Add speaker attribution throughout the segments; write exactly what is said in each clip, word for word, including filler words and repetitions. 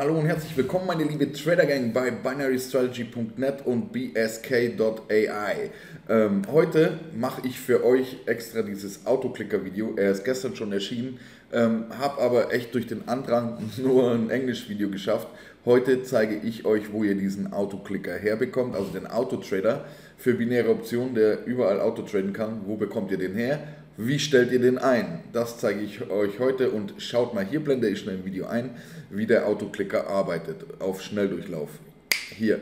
Speaker 1: Hallo und herzlich willkommen, meine liebe Trader Gang bei Binary Strategy Punkt net und B S K Punkt A I. Ähm, heute mache ich für euch extra dieses Autoclicker-Video. Er ist gestern schon erschienen, ähm, habe aber echt durch den Andrang nur ein Englisch-Video geschafft. Heute zeige ich euch, wo ihr diesen Autoclicker herbekommt, also den Autotrader für binäre Optionen, der überall Autotraden kann. Wo bekommt ihr den her? Wie stellt ihr den ein? Das zeige ich euch heute und schaut mal, hier blende ich schnell ein Video ein, wie der Autoclicker arbeitet auf Schnelldurchlauf. Hier.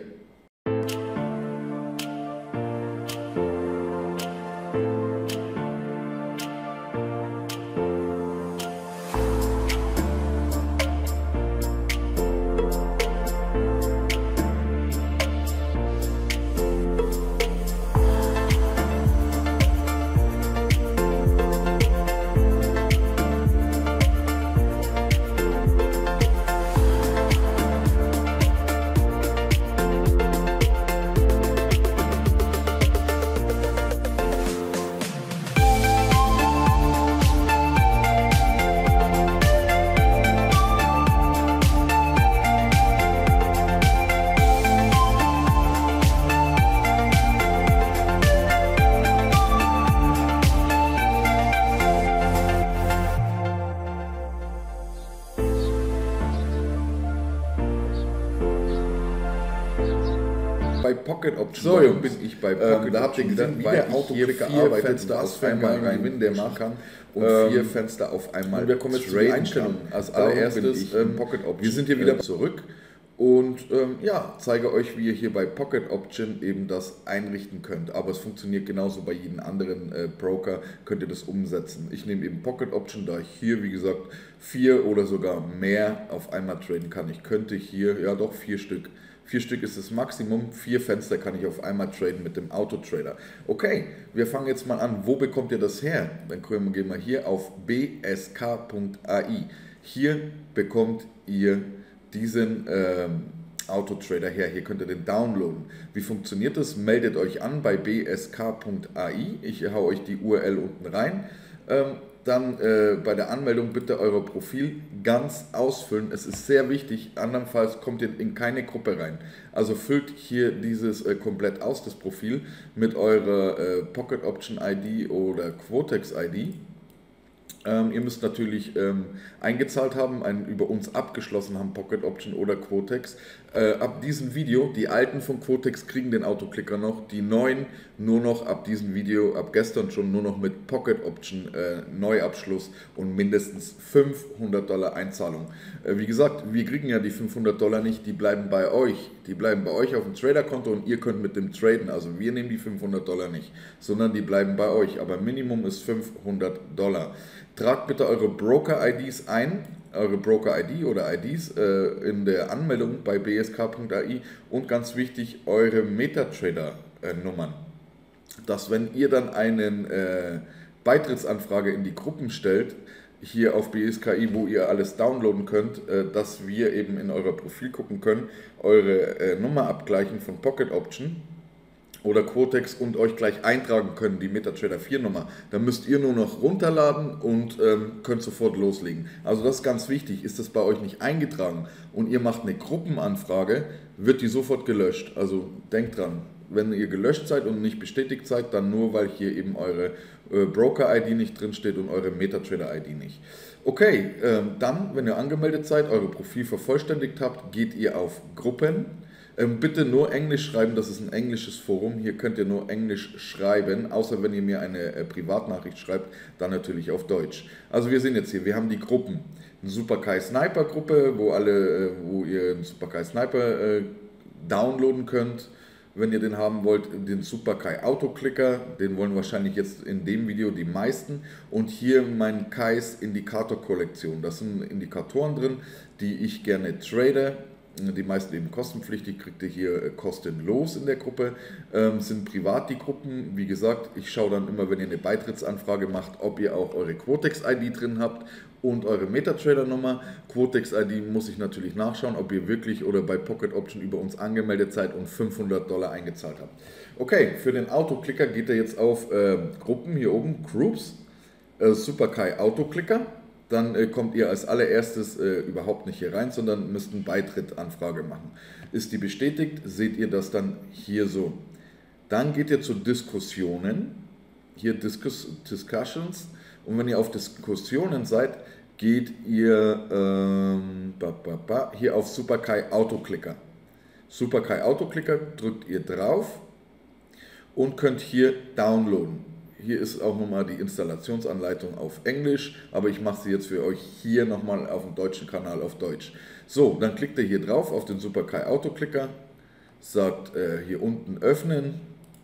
Speaker 1: Bei Pocket Option so, bei bin ich bei Pocket ähm, da habt ihr gesehen, wie der Autoclicker arbeitet, Fenster was einmal rein Gewinn der machen kann und ähm, vier Fenster auf einmal. Und wir kommen jetzt zu den Einstellungen. Als allererstes ähm, Pocket Option. Wir sind hier wieder zurück und ähm, ja, zeige euch, wie ihr hier bei Pocket Option eben das einrichten könnt. Aber es funktioniert genauso bei jedem anderen äh, Broker, könnt ihr das umsetzen. Ich nehme eben Pocket Option, da ich hier, wie gesagt, vier oder sogar mehr auf einmal traden kann. Ich könnte hier, ja doch, vier Stück. Vier Stück ist das Maximum, vier Fenster kann ich auf einmal traden mit dem Autotrader. Okay, wir fangen jetzt mal an. Wo bekommt ihr das her? Dann gehen wir hier auf B S K Punkt A I. Hier bekommt ihr diesen ähm, Autotrader her. Hier könnt ihr den downloaden. Wie funktioniert das? Meldet euch an bei B S K Punkt A I. Ich hau euch die U R L unten rein. Ähm, Dann äh, bei der Anmeldung bitte euer Profil ganz ausfüllen. Es ist sehr wichtig, andernfalls kommt ihr in keine Gruppe rein. Also füllt hier dieses äh, komplett aus, das Profil, mit eurer äh, Pocket Option I D oder Quotex I D. Ähm, ihr müsst natürlich ähm, eingezahlt haben, einen über uns abgeschlossen haben, Pocket Option oder Quotex. Äh, ab diesem Video, die alten von Quotex kriegen den Autoclicker noch, die neuen nur noch ab diesem Video, ab gestern schon nur noch mit Pocket Option äh, Neuabschluss und mindestens fünfhundert Dollar Einzahlung. Äh, wie gesagt, wir kriegen ja die fünfhundert Dollar nicht, die bleiben bei euch. Die bleiben bei euch auf dem Traderkonto und ihr könnt mit dem traden. Also wir nehmen die fünfhundert Dollar nicht, sondern die bleiben bei euch. Aber Minimum ist fünfhundert Dollar. Tragt bitte eure Broker-I Ds ein, eure Broker-I D oder I Ds äh, in der Anmeldung bei B S K Punkt A I und ganz wichtig, eure MetaTrader-Nummern. Dass wenn ihr dann eine äh, Beitrittsanfrage in die Gruppen stellt, hier auf B S K I, wo ihr alles downloaden könnt, äh, dass wir eben in euer Profil gucken können, eure äh, Nummer abgleichen von Pocket Option oder Quotex und euch gleich eintragen können, die MetaTrader vier Nummer. Dann müsst ihr nur noch runterladen und ähm, könnt sofort loslegen. Also das ist ganz wichtig. Ist das bei euch nicht eingetragen und ihr macht eine Gruppenanfrage, wird die sofort gelöscht. Also denkt dran, wenn ihr gelöscht seid und nicht bestätigt seid, dann nur, weil hier eben eure äh, Broker-I D nicht drin steht und eure MetaTrader-I D nicht. Okay, ähm, dann, wenn ihr angemeldet seid, euer Profil vervollständigt habt, geht ihr auf Gruppen. Ähm, bitte nur Englisch schreiben, das ist ein englisches Forum, hier könnt ihr nur Englisch schreiben, außer wenn ihr mir eine äh, Privatnachricht schreibt, dann natürlich auf Deutsch. Also wir sehen jetzt hier, wir haben die Gruppen, eine Super Kai Sniper Gruppe, wo, alle, äh, wo ihr einen Super Kai Sniper äh, downloaden könnt, wenn ihr den haben wollt, den Super Kai Autoclicker, den wollen wahrscheinlich jetzt in dem Video die meisten und hier mein Kais Indikator Kollektion, das sind Indikatoren drin, die ich gerne trade. Die meisten eben kostenpflichtig, kriegt ihr hier kostenlos in der Gruppe, ähm, sind privat die Gruppen. Wie gesagt, ich schaue dann immer, wenn ihr eine Beitrittsanfrage macht, ob ihr auch eure Quotex-I D drin habt und eure MetaTrader-Nummer. Quotex-I D muss ich natürlich nachschauen, ob ihr wirklich oder bei Pocket Option über uns angemeldet seid und fünfhundert Dollar eingezahlt habt. Okay, für den Autoclicker geht ihr jetzt auf äh, Gruppen, hier oben, Groups, äh, Super Kai Autoclicker. dann äh, kommt ihr als allererstes äh, überhaupt nicht hier rein, sondern müsst eine Beitrittanfrage machen. Ist die bestätigt, seht ihr das dann hier so. Dann geht ihr zu Diskussionen, hier Discuss Discussions, und wenn ihr auf Diskussionen seid, geht ihr ähm, ba, ba, ba, hier auf SuperKai Autoclicker. SuperKai Autoclicker drückt ihr drauf und könnt hier downloaden. Hier ist auch nochmal die Installationsanleitung auf Englisch, aber ich mache sie jetzt für euch hier nochmal auf dem deutschen Kanal auf Deutsch. So, dann klickt ihr hier drauf auf den SuperKai Autoclicker, sagt äh, hier unten öffnen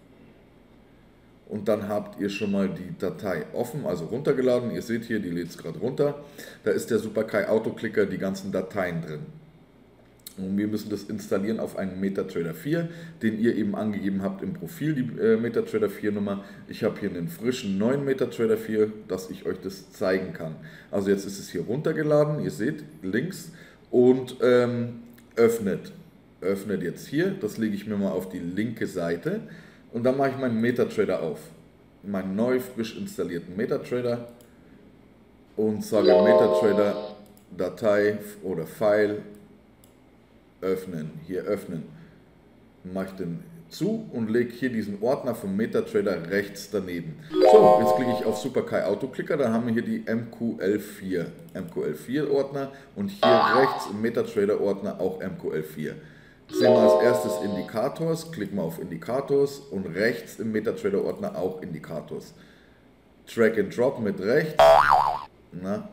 Speaker 1: und dann habt ihr schon mal die Datei offen, also runtergeladen. Ihr seht hier, die lädt es gerade runter. Da ist der SuperKai Autoclicker, die ganzen Dateien drin. Und wir müssen das installieren auf einen MetaTrader vier, den ihr eben angegeben habt im Profil, die äh, MetaTrader vier Nummer. Ich habe hier einen frischen neuen MetaTrader vier, dass ich euch das zeigen kann. Also jetzt ist es hier runtergeladen, ihr seht links, und ähm, öffnet. Öffnet jetzt hier, das lege ich mir mal auf die linke Seite und dann mache ich meinen MetaTrader auf. Meinen neu frisch installierten MetaTrader und sage MetaTrader Datei oder File. Öffnen, hier öffnen, mache ich den zu und lege hier diesen Ordner vom MetaTrader rechts daneben. So, jetzt klicke ich auf SuperKai Autoclicker, dann haben wir hier die M Q L vier, M Q L vier Ordner und hier rechts im MetaTrader Ordner auch M Q L vier. Sehen wir als erstes Indikators, klicken wir auf Indikators und rechts im MetaTrader Ordner auch Indikators. Drag and Drop mit rechts. Na.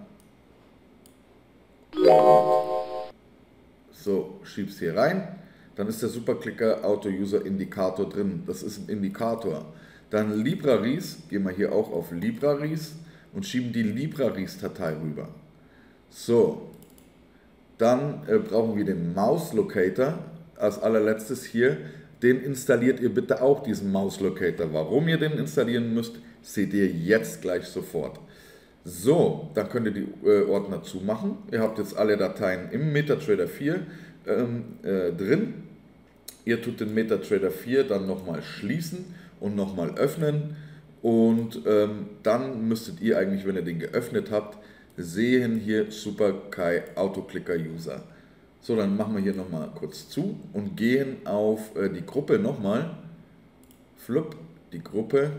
Speaker 1: So, schieb's hier rein, dann ist der SuperClicker Auto User Indikator drin. Das ist ein Indikator. Dann Libraries, gehen wir hier auch auf Libraries und schieben die Libraries-Datei rüber. So, dann äh, brauchen wir den Mouse Locator als allerletztes hier. Den installiert ihr bitte auch, diesen Mouse Locator. Warum ihr den installieren müsst, seht ihr jetzt gleich sofort. So, dann könnt ihr die äh, Ordner zumachen. Ihr habt jetzt alle Dateien im MetaTrader vier ähm, äh, drin. Ihr tut den MetaTrader vier dann nochmal schließen und nochmal öffnen. Und ähm, dann müsstet ihr eigentlich, wenn ihr den geöffnet habt, sehen hier SuperKai Autoclicker User. So, dann machen wir hier nochmal kurz zu und gehen auf äh, die Gruppe nochmal. Flupp, die Gruppe.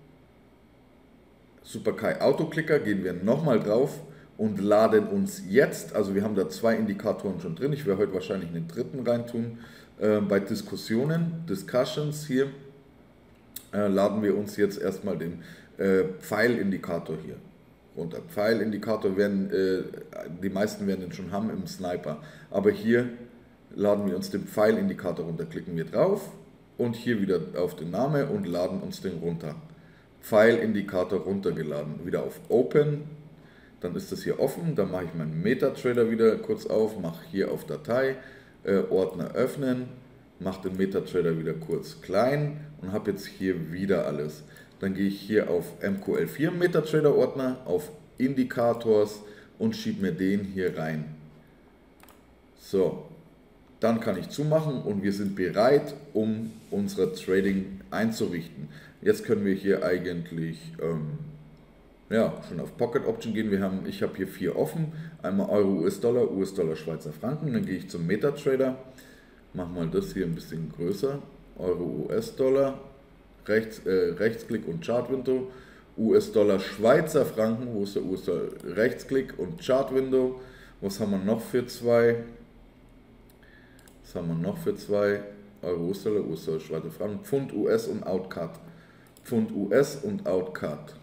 Speaker 1: SuperKai Autoclicker, gehen wir nochmal drauf und laden uns jetzt, also wir haben da zwei Indikatoren schon drin, ich werde heute wahrscheinlich einen dritten reintun, äh, bei Diskussionen, Discussions hier, äh, laden wir uns jetzt erstmal den äh, Pfeilindikator hier runter. Pfeilindikator werden, äh, die meisten werden den schon haben im Sniper, aber hier laden wir uns den Pfeilindikator runter, klicken wir drauf und hier wieder auf den Namen und laden uns den runter. Pfeilindikator runtergeladen, wieder auf Open, dann ist das hier offen, dann mache ich meinen MetaTrader wieder kurz auf, mache hier auf Datei, äh, Ordner öffnen, mache den MetaTrader wieder kurz klein und habe jetzt hier wieder alles. Dann gehe ich hier auf M Q L vier MetaTrader Ordner, auf Indicators und schiebe mir den hier rein. So, dann kann ich zumachen und wir sind bereit, um unser Trading einzurichten. Jetzt können wir hier eigentlich ähm, ja, schon auf Pocket Option gehen. Wir haben, ich habe hier vier offen. Einmal Euro, U S-Dollar, U S-Dollar, Schweizer Franken. Dann gehe ich zum MetaTrader. Mache mal das hier ein bisschen größer. Euro, U S-Dollar. Rechts, äh, Rechtsklick und Chart-Window. U S-Dollar, Schweizer Franken. Wo ist der U S-Dollar? Rechtsklick und Chart-Window. Was haben wir noch für zwei? Was haben wir noch für zwei? Euro, U S-Dollar, U S-Dollar, Schweizer Franken. Pfund, U S und Outcut. Pfund U S und Outcut.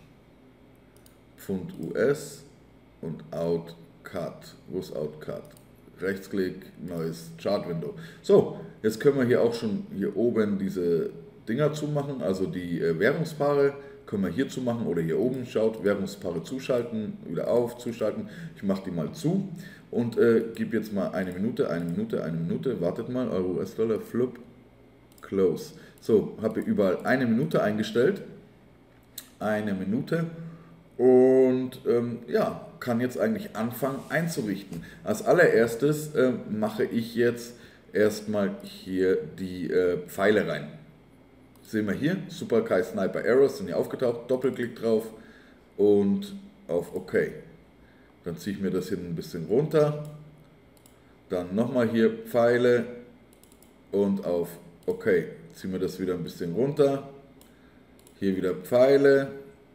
Speaker 1: Pfund U S und Outcut. Wo ist Outcut? Rechtsklick, neues Chart-Window. So, jetzt können wir hier auch schon hier oben diese Dinger zumachen, also die äh, Währungspaare können wir hier zumachen oder hier oben, schaut, Währungspaare zuschalten, wieder auf, zuschalten. Ich mache die mal zu und äh, gebe jetzt mal eine Minute, eine Minute, eine Minute, wartet mal, Euro, U S-Dollar, Flip, Close. So, habe überall eine Minute eingestellt, eine Minute und ähm, ja, kann jetzt eigentlich anfangen einzurichten. Als allererstes äh, mache ich jetzt erstmal hier die äh, Pfeile rein. Sehen wir hier, SuperKai Sniper Arrows sind hier aufgetaucht, Doppelklick drauf und auf OK. Dann ziehe ich mir das hier ein bisschen runter. Dann nochmal hier Pfeile und auf OK. Ziehe mir das wieder ein bisschen runter. Hier wieder Pfeile.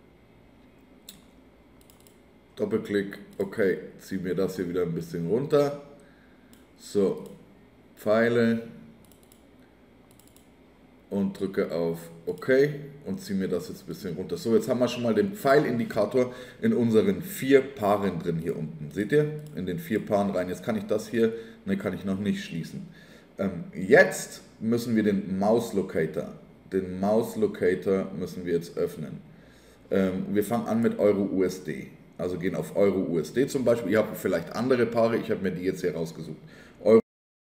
Speaker 1: Doppelklick, OK. Ziehe mir das hier wieder ein bisschen runter. So, Pfeile. Und drücke auf OK und ziehe mir das jetzt ein bisschen runter. So, jetzt haben wir schon mal den Pfeilindikator in unseren vier Paaren drin hier unten. Seht ihr? In den vier Paaren rein. Jetzt kann ich das hier, ne, kann ich noch nicht schließen. Ähm, jetzt müssen wir den Mouse Locator, den Mouse Locator müssen wir jetzt öffnen. Ähm, wir fangen an mit Euro U S D. Also gehen auf Euro U S D zum Beispiel. Ihr habt vielleicht andere Paare, ich habe mir die jetzt hier rausgesucht. Euro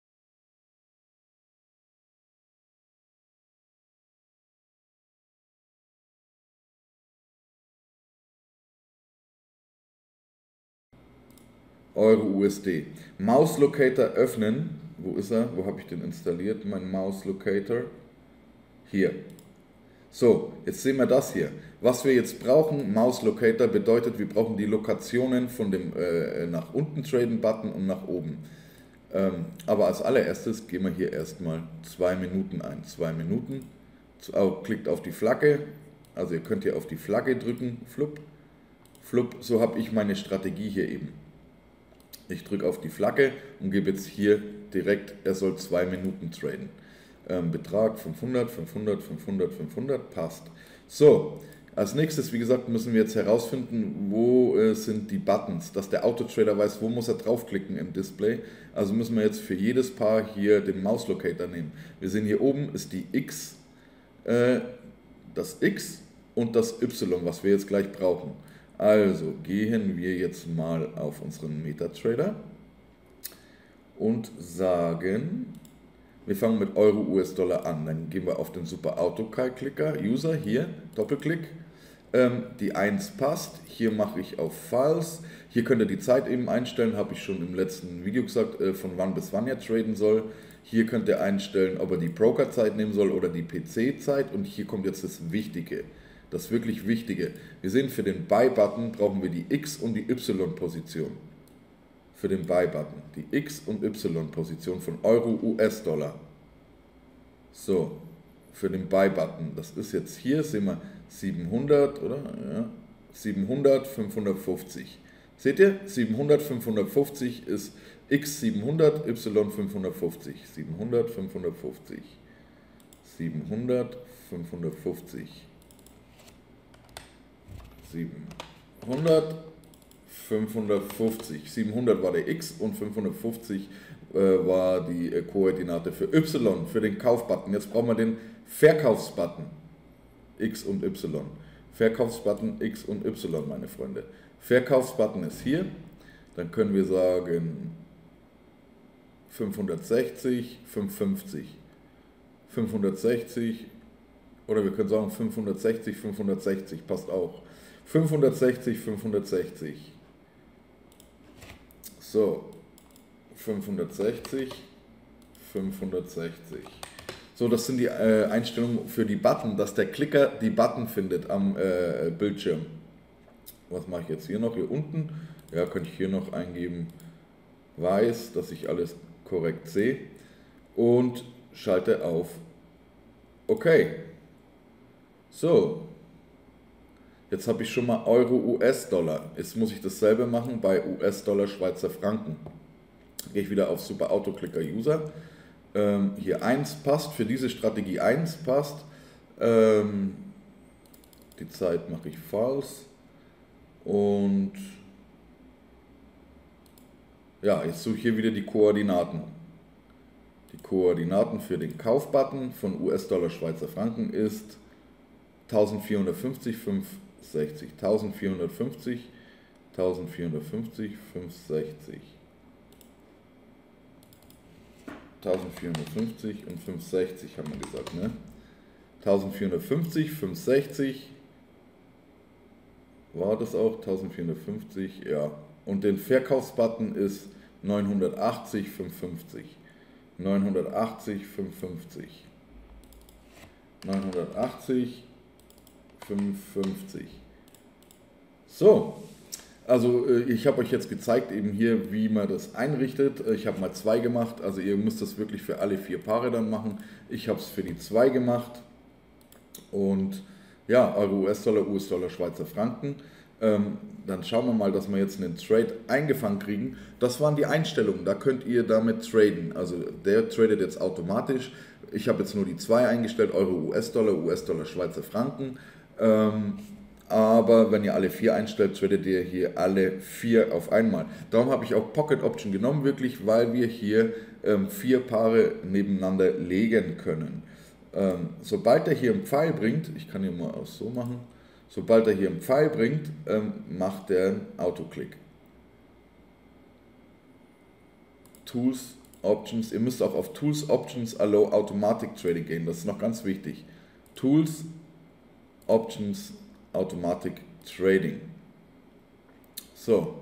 Speaker 1: Euro U S D. Mouse Locator öffnen. Wo ist er? Wo habe ich den installiert? Mein Mouse Locator. Hier. So, jetzt sehen wir das hier. Was wir jetzt brauchen, Mouse Locator bedeutet, wir brauchen die Lokationen von dem äh, nach unten traden Button und nach oben. Ähm, aber als allererstes gehen wir hier erstmal zwei Minuten ein. zwei Minuten. Klickt auf die Flagge. Also ihr könnt hier auf die Flagge drücken. Flupp. Flupp. So habe ich meine Strategie hier eben. Ich drücke auf die Flagge und gebe jetzt hier direkt, er soll zwei Minuten traden. Ähm, Betrag fünfhundert, fünfhundert, fünfhundert, fünfhundert, passt. So, als nächstes, wie gesagt, müssen wir jetzt herausfinden, wo äh, sind die Buttons, dass der Autotrader weiß, wo muss er draufklicken im Display. Also müssen wir jetzt für jedes Paar hier den Mouse Locator nehmen. Wir sehen hier oben ist die X, äh, das X und das Y, was wir jetzt gleich brauchen. Also gehen wir jetzt mal auf unseren MetaTrader und sagen, wir fangen mit Euro U S Dollar an. Dann gehen wir auf den Super Auto-Clicker, User, hier, Doppelklick. Ähm, die eins passt, hier mache ich auf False. Hier könnt ihr die Zeit eben einstellen, habe ich schon im letzten Video gesagt, äh, von wann bis wann er traden soll. Hier könnt ihr einstellen, ob er die Broker-Zeit nehmen soll oder die P C-Zeit. Und hier kommt jetzt das Wichtige. Das wirklich Wichtige. Wir sehen, für den Buy-Button brauchen wir die X- und die Y-Position. Für den Buy-Button. Die X- und Y-Position von Euro U S Dollar. So, für den Buy-Button. Das ist jetzt hier, sehen wir siebenhundert, oder? Ja, siebenhundert, fünfhundertfünfzig. Seht ihr? siebenhundert, fünfhundertfünfzig ist X siebenhundert, Y fünfhundertfünfzig. siebenhundert, fünfhundertfünfzig. siebenhundert, fünfhundertfünfzig. siebenhundert, fünfhundertfünfzig. siebenhundert war der X und fünfhundertfünfzig äh, war die äh, Koordinate für Y, für den Kaufbutton. Jetzt brauchen wir den Verkaufsbutton. X und Y. Verkaufsbutton X und Y, meine Freunde. Verkaufsbutton ist hier. Dann können wir sagen fünfhundertsechzig, fünfhundertfünfzig. fünfhundertsechzig oder wir können sagen fünfhundertsechzig, fünfhundertsechzig, passt auch. fünfhundertsechzig, fünfhundertsechzig. So, fünfhundertsechzig, fünfhundertsechzig. So, das sind die äh, Einstellungen für die Button, dass der Klicker die Button findet am äh, Bildschirm. Was mache ich jetzt hier noch? Hier unten, ja, könnte ich hier noch eingeben, weiß, dass ich alles korrekt sehe und schalte auf OK. So, jetzt habe ich schon mal Euro U S Dollar. Jetzt muss ich dasselbe machen bei U S Dollar Schweizer Franken. Gehe ich wieder auf Super Auto Clicker User. Ähm, hier eins passt, für diese Strategie eins passt. Ähm, die Zeit mache ich false. Und ja, jetzt suche ich hier wieder die Koordinaten. Die Koordinaten für den Kaufbutton von U S Dollar Schweizer Franken ist eintausendvierhundertfünfzig, fünfhundertsechzig. eintausendvierhundertfünfzig, eintausendvierhundertfünfzig, fünfhundertsechzig. eintausendvierhundertfünfzig und fünfhundertsechzig haben wir gesagt, ne? eintausendvierhundertfünfzig, fünfhundertsechzig. War das auch? eintausendvierhundertfünfzig, ja. Und den Verkaufsbutton ist neunhundertachtzig, fünfhundertfünfzig. neunhundertachtzig, fünfhundertfünfzig. neunhundertachtzig, fünfhundertfünfzig. So, Also ich habe euch jetzt gezeigt eben hier, wie man das einrichtet. Ich habe mal zwei gemacht, also ihr müsst das wirklich für alle vier Paare dann machen. Ich habe es für die zwei gemacht und ja, Euro, U S-Dollar, U S-Dollar, Schweizer Franken. Ähm, dann schauen wir mal, dass wir jetzt einen Trade eingefangen kriegen. Das waren die Einstellungen, da könnt ihr damit traden. Also der tradet jetzt automatisch. Ich habe jetzt nur die zwei eingestellt, Euro, U S-Dollar, U S-Dollar, Schweizer Franken. Ähm, Aber wenn ihr alle vier einstellt, tradet ihr hier alle vier auf einmal. Darum habe ich auch Pocket Option genommen, wirklich, weil wir hier ähm, vier Paare nebeneinander legen können. Ähm, sobald er hier einen Pfeil bringt, ich kann hier mal auch so machen, sobald er hier einen Pfeil bringt, ähm, macht er einen Autoklick. Tools, Options, ihr müsst auch auf Tools, Options, Allow Automatic Trading gehen, das ist noch ganz wichtig. Tools, Options, Automatic Trading. So.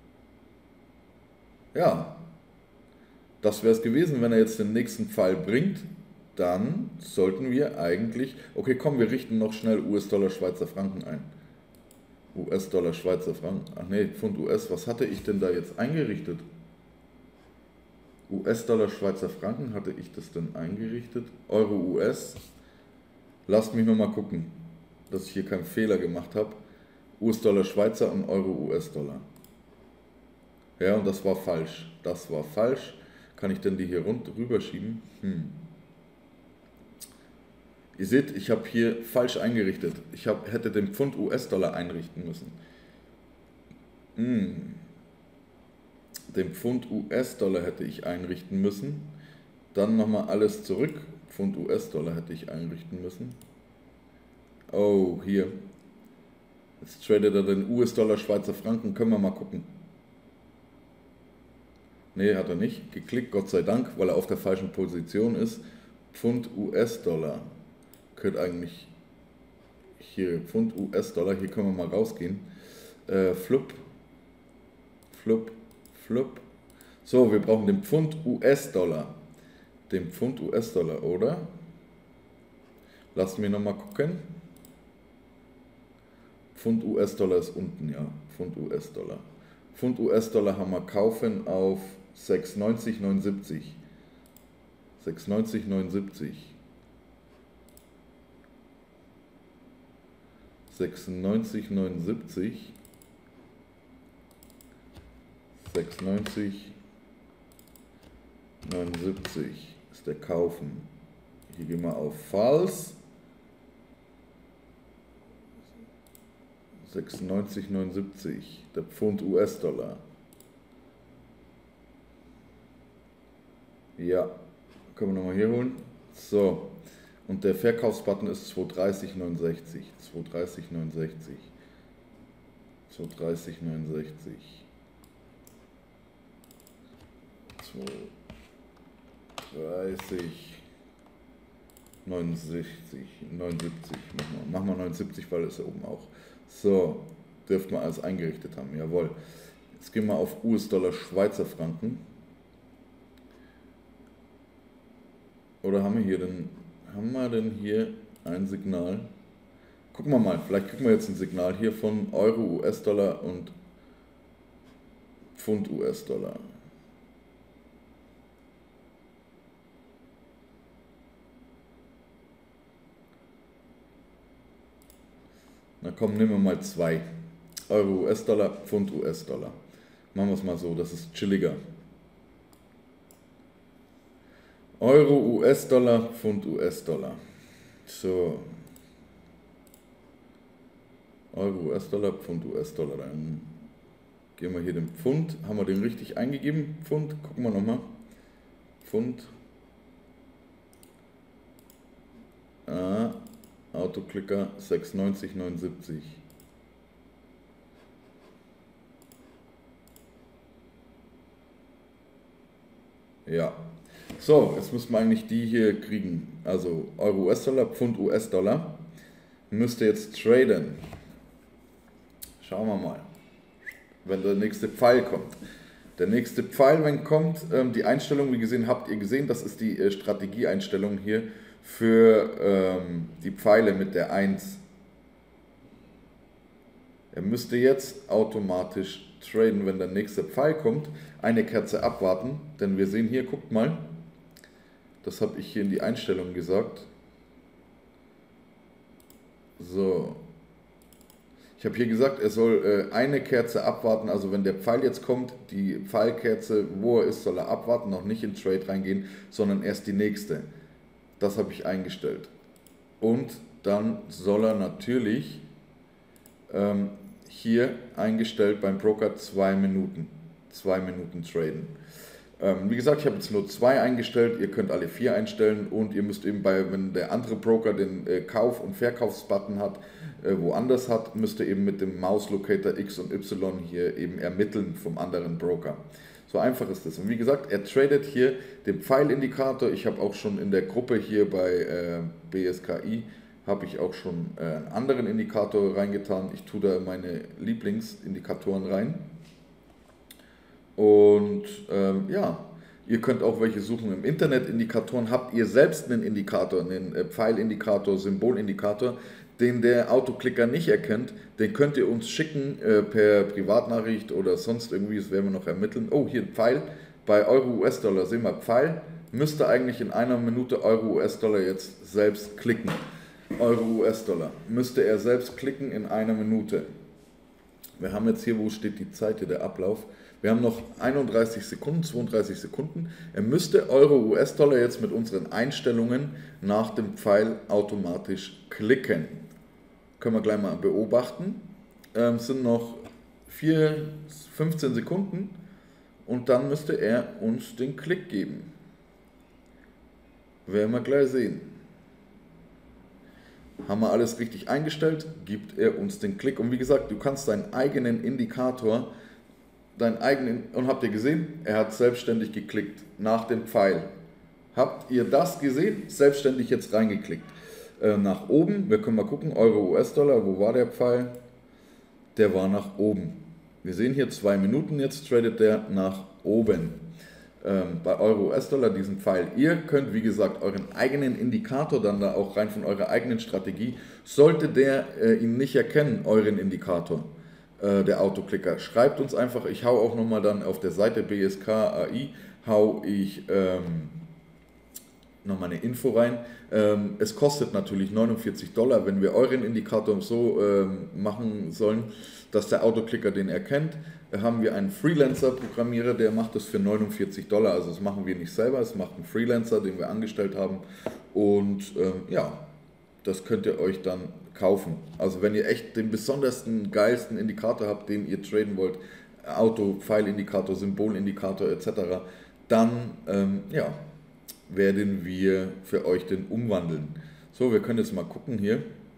Speaker 1: Ja. Das wäre es gewesen, wenn er jetzt den nächsten Pfeil bringt, dann sollten wir eigentlich, okay, komm, wir richten noch schnell U S-Dollar, Schweizer Franken ein. U S-Dollar, Schweizer Franken, ach nee, Pfund U S, was hatte ich denn da jetzt eingerichtet? U S-Dollar, Schweizer Franken, hatte ich das denn eingerichtet? Euro, U S, lasst mich nochmal gucken, dass ich hier keinen Fehler gemacht habe. U S-Dollar, Schweizer und Euro, U S-Dollar. Ja, und das war falsch. Das war falsch. Kann ich denn die hier rund rüberschieben? Hm. Ihr seht, ich habe hier falsch eingerichtet. Ich hab, hätte den Pfund U S-Dollar einrichten müssen. Hm. Den Pfund U S-Dollar hätte ich einrichten müssen. Dann nochmal alles zurück. Pfund U S-Dollar hätte ich einrichten müssen. Oh, hier. Jetzt tradet er den U S-Dollar, Schweizer Franken. Können wir mal gucken. Ne, hat er nicht. Geklickt, Gott sei Dank, weil er auf der falschen Position ist. Pfund U S-Dollar. Könnte eigentlich hier, Pfund U S-Dollar, hier können wir mal rausgehen. Äh, Flup. Flup. Flup. So, wir brauchen den Pfund U S-Dollar. Den Pfund U S-Dollar, oder? Lasst mich nochmal gucken. Pfund U S-Dollar ist unten, ja. Pfund U S-Dollar. Pfund U S-Dollar haben wir kaufen auf sechs neunzig neunundsiebzig. sechs neunzig neunundsiebzig. sechsundneunzig neunundsiebzig. sechsundneunzig neunundsiebzig ist der Kaufen. Hier gehen wir auf False. sechsundneunzig neunundsiebzig, der Pfund U S-Dollar. Ja, können wir nochmal hier holen. So, und der Verkaufsbutton ist zweihundertdreißig neunundsechzig. zweihundertdreißig neunundsechzig. zweihundertdreißig neunundsechzig. zweihundertdreißig neunundsechzig. neunundsiebzig. Machen wir, machen wir neunundsiebzig, weil es ja oben auch. So, dürften wir alles eingerichtet haben, jawohl. Jetzt gehen wir auf U S-Dollar, Schweizer Franken. Oder haben wir hier denn, haben wir denn hier ein Signal? Gucken wir mal, vielleicht kriegen wir jetzt ein Signal hier von Euro, U S-Dollar und Pfund U S-Dollar. Na komm, nehmen wir mal zwei. Euro, U S-Dollar, Pfund, U S-Dollar. Machen wir es mal so, das ist chilliger. Euro, U S-Dollar, Pfund, U S-Dollar. So. Euro, U S-Dollar, Pfund, U S-Dollar. Dann gehen wir hier den Pfund. Haben wir den richtig eingegeben? Pfund, gucken wir nochmal. Pfund. Ah. Autoklicker sechsundneunzig neunundsiebzig. Ja. So, jetzt müssen wir eigentlich die hier kriegen. Also Euro, U S-Dollar, Pfund, U S-Dollar. Müsst ihr jetzt traden. Schauen wir mal, wenn der nächste Pfeil kommt. Der nächste Pfeil, wenn kommt, ähm, die Einstellung, wie gesehen, habt ihr gesehen, das ist die äh, Strategieeinstellung hier für ähm, die Pfeile mit der eins. Er müsste jetzt automatisch traden, wenn der nächste Pfeil kommt, eine Kerze abwarten, denn wir sehen hier, guckt mal, das habe ich hier in die Einstellungen gesagt. So, ich habe hier gesagt, er soll äh, eine Kerze abwarten, also wenn der Pfeil jetzt kommt, die Pfeilkerze, wo er ist, soll er abwarten, noch nicht in Trade reingehen, sondern erst die nächste. Das habe ich eingestellt. Und dann soll er natürlich ähm, hier eingestellt beim Broker zwei Minuten, zwei Minuten traden. Ähm, wie gesagt, ich habe jetzt nur zwei eingestellt, ihr könnt alle vier einstellen und ihr müsst eben bei, wenn der andere Broker den äh, Kauf- und Verkaufsbutton hat, äh, woanders hat, müsst ihr eben mit dem Mouse Locator X und Y hier eben ermitteln vom anderen Broker. So einfach ist das. Und wie gesagt, er tradet hier den Pfeilindikator. Ich habe auch schon in der Gruppe hier bei äh, B S K I habe ich auch schon äh, einen anderen Indikator reingetan. Ich tue da meine Lieblingsindikatoren rein. Und ähm, ja, ihr könnt auch welche suchen im Internet. Indikatoren, habt ihr selbst einen Indikator, einen äh, Pfeilindikator, Symbolindikator, den der Autoklicker nicht erkennt, den könnt ihr uns schicken äh, per Privatnachricht oder sonst irgendwie, das werden wir noch ermitteln. Oh, hier ein Pfeil bei Euro-U S-Dollar, sehen wir Pfeil, müsste eigentlich in einer Minute Euro-U S-Dollar jetzt selbst klicken. Euro-U S-Dollar, müsste er selbst klicken in einer Minute. Wir haben jetzt hier, wo steht die Zeit hier, der Ablauf, wir haben noch einunddreißig Sekunden, zweiunddreißig Sekunden. Er müsste Euro-U S-Dollar jetzt mit unseren Einstellungen nach dem Pfeil automatisch klicken. Können wir gleich mal beobachten. Ähm, es sind noch vier, fünfzehn Sekunden und dann müsste er uns den Klick geben. Werden wir gleich sehen. Haben wir alles richtig eingestellt, gibt er uns den Klick. Und wie gesagt, du kannst deinen eigenen Indikator, deinen eigenen, und habt ihr gesehen, er hat selbstständig geklickt nach dem Pfeil. Habt ihr das gesehen? Selbstständig jetzt reingeklickt. Äh, nach oben, wir können mal gucken, Euro-U S-Dollar, wo war der Pfeil? Der war nach oben. Wir sehen hier zwei Minuten, jetzt tradet der nach oben. Ähm, bei Euro-U S-Dollar diesen Pfeil. Ihr könnt, wie gesagt, euren eigenen Indikator dann da auch rein von eurer eigenen Strategie, sollte der äh, ihn nicht erkennen, euren Indikator, äh, der Autoklicker, schreibt uns einfach, ich hau auch nochmal dann auf der Seite B S K A I, hau ich ähm, nochmal eine Info rein. Ähm, es kostet natürlich neunundvierzig Dollar, wenn wir euren Indikator so ähm, machen sollen, dass der Autoklicker den erkennt. Da haben wir einen Freelancer-Programmierer, der macht das für neunundvierzig Dollar. Also das machen wir nicht selber, es macht ein Freelancer, den wir angestellt haben. Und ähm, ja, das könnt ihr euch dann kaufen. Also wenn ihr echt den besondersten, geilsten Indikator habt, den ihr traden wollt, Auto, Pfeilindikator, Symbolindikator et cetera, dann ähm, ja, werden wir für euch den umwandeln. So, wir können jetzt mal gucken hier.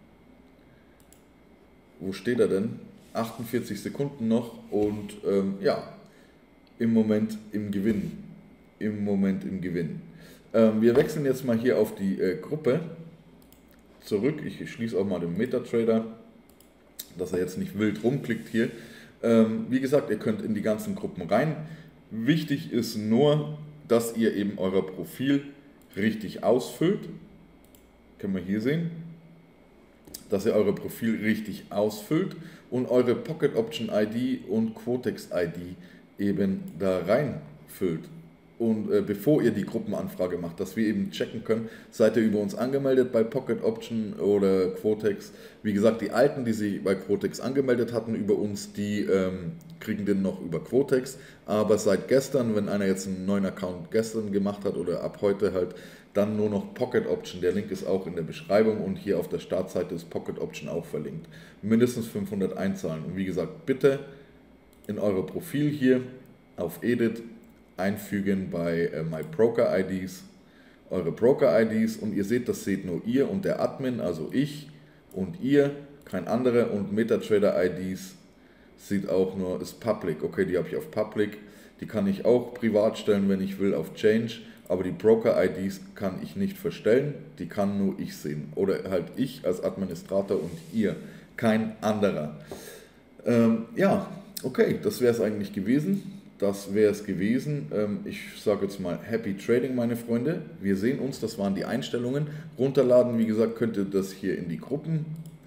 Speaker 1: Wo steht er denn? achtundvierzig Sekunden noch und ähm, ja, im Moment im Gewinn. Im Moment im Gewinn. Ähm, wir wechseln jetzt mal hier auf die äh, Gruppe zurück. Ich schließe auch mal den MetaTrader, dass er jetzt nicht wild rumklickt hier. Ähm, wie gesagt, ihr könnt in die ganzen Gruppen rein. Wichtig ist nur, dass ihr eben euer Profil richtig ausfüllt. Können wir hier sehen. Dass ihr euer Profil richtig ausfüllt und eure Pocket Option I D und Quotex I D eben da reinfüllt. Und äh, bevor ihr die Gruppenanfrage macht, dass wir eben checken können, seid ihr über uns angemeldet bei Pocket Option oder Quotex. Wie gesagt, die Alten, die sich bei Quotex angemeldet hatten über uns, die ähm, kriegen den noch über Quotex. Aber seit gestern, wenn einer jetzt einen neuen Account gestern gemacht hat oder ab heute halt, dann nur noch Pocket Option. Der Link ist auch in der Beschreibung und hier auf der Startseite ist Pocket Option auch verlinkt. Mindestens fünfhundert einzahlen. Und wie gesagt, bitte in euer Profil hier auf Edit einfügen bei äh, My Broker I Ds, eure Broker I Ds, und ihr seht, das seht nur ihr und der Admin, also ich und ihr, kein anderer, und MetaTrader I Ds sieht auch nur, ist Public. Okay, die habe ich auf Public, die kann ich auch privat stellen, wenn ich will, auf Change. Aber die Broker I Ds kann ich nicht verstellen, die kann nur ich sehen. Oder halt ich als Administrator und ihr, kein anderer. Ähm, ja, okay, das wäre es eigentlich gewesen. Das wäre es gewesen. Ähm, ich sage jetzt mal Happy Trading, meine Freunde. Wir sehen uns, das waren die Einstellungen. Runterladen, wie gesagt, könnt ihr das hier in die Gruppen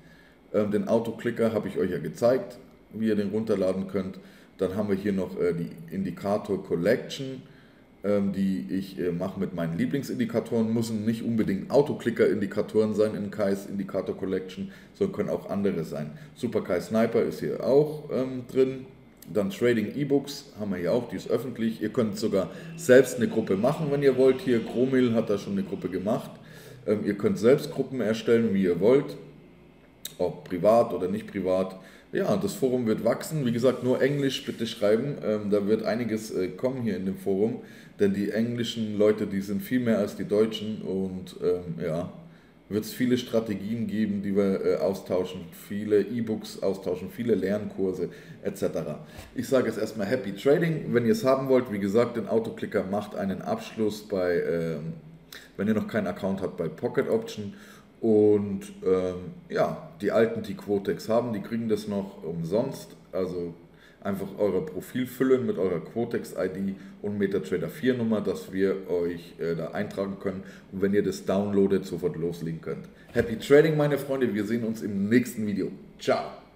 Speaker 1: Ähm, den Autoclicker habe ich euch ja gezeigt, wie ihr den runterladen könnt. Dann haben wir hier noch äh, die Indikator Collection, ähm, die ich äh, mache mit meinen Lieblingsindikatoren. Müssen nicht unbedingt Autoclicker-Indikatoren sein in Kais Indikator Collection, sondern können auch andere sein. Super Kai Sniper ist hier auch ähm, drin. Dann Trading E-Books haben wir hier auch, die ist öffentlich. Ihr könnt sogar selbst eine Gruppe machen, wenn ihr wollt. Hier Chromil hat da schon eine Gruppe gemacht. Ähm, ihr könnt selbst Gruppen erstellen, wie ihr wollt, ob privat oder nicht privat. Ja, das Forum wird wachsen. Wie gesagt, nur Englisch bitte schreiben. Ähm, da wird einiges äh, kommen hier in dem Forum, denn die englischen Leute, die sind viel mehr als die Deutschen und ähm, ja, wird es viele Strategien geben, die wir äh, austauschen, viele E-Books austauschen, viele Lernkurse et cetera. Ich sage jetzt erstmal Happy Trading. Wenn ihr es haben wollt, wie gesagt, den Autoclicker macht einen Abschluss bei, ähm, wenn ihr noch keinen Account habt, bei Pocket Option. Und ähm, ja, die Alten, die Quotex haben, die kriegen das noch umsonst. Also einfach euer Profil füllen mit eurer Quotex-I D und MetaTrader vier Nummer, dass wir euch äh, da eintragen können. Und wenn ihr das downloadet, sofort loslegen könnt. Happy Trading, meine Freunde. Wir sehen uns im nächsten Video. Ciao.